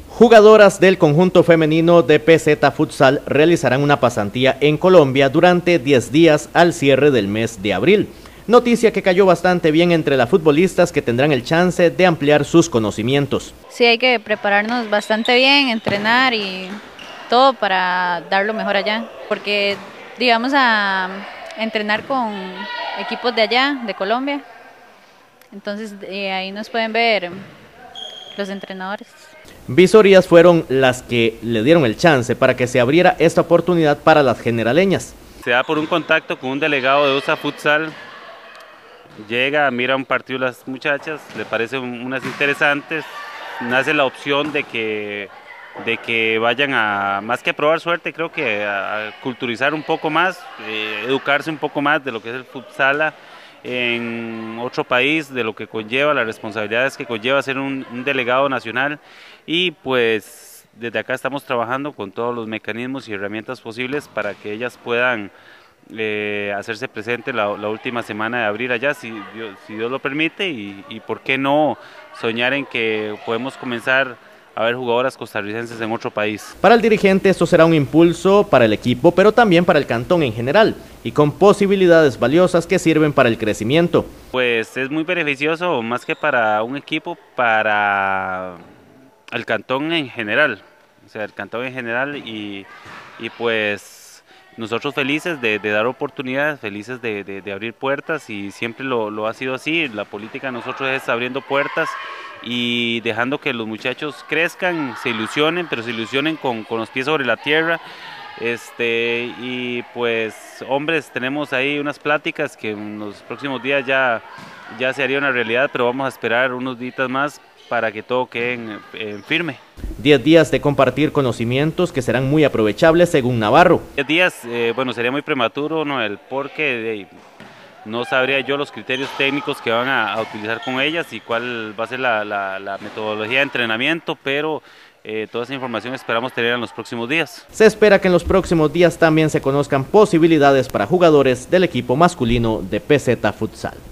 Jugadoras del conjunto femenino de PZ Futsal realizarán una pasantía en Colombia durante 10 días al cierre del mes de abril. Noticia que cayó bastante bien entre las futbolistas que tendrán el chance de ampliar sus conocimientos. Sí, hay que prepararnos bastante bien, entrenar y todo para dar lo mejor allá, porque vamos a entrenar con equipos de allá, de Colombia, entonces ahí nos pueden ver los entrenadores. Visorías fueron las que le dieron el chance para que se abriera esta oportunidad para las generaleñas. Se da por un contacto con un delegado de USA Futsal, llega, mira un partido las muchachas, le parecen unas interesantes, nace la opción de que vayan a, más que a probar suerte, creo que a culturizar un poco más, educarse un poco más de lo que es el futsal en otro país, de lo que conlleva, las responsabilidades que conlleva ser un delegado nacional, y pues desde acá estamos trabajando con todos los mecanismos y herramientas posibles para que ellas puedan hacerse presente la última semana de abril allá, si Dios lo permite, y por qué no soñar en que podemos comenzar a ver jugadoras costarricenses en otro país. Para el dirigente esto será un impulso para el equipo, pero también para el cantón en general, y con posibilidades valiosas que sirven para el crecimiento. Pues es muy beneficioso, más que para un equipo, para el cantón en general, o sea, el cantón en general, y pues nosotros felices de dar oportunidades, felices de abrir puertas, y siempre lo ha sido así. La política de nosotros es abriendo puertas y dejando que los muchachos crezcan, se ilusionen, pero se ilusionen con los pies sobre la tierra. Y pues hombres, tenemos ahí unas pláticas que en los próximos días ya se haría una realidad, pero vamos a esperar unos días más para que todo quede en firme. 10 días de compartir conocimientos que serán muy aprovechables según Navarro. 10 días, bueno, sería muy prematuro, ¿no? Porque no sabría yo los criterios técnicos que van a utilizar con ellas y cuál va a ser la metodología de entrenamiento, pero toda esa información esperamos tener en los próximos días. Se espera que en los próximos días también se conozcan posibilidades para jugadores del equipo masculino de PZ Futsal.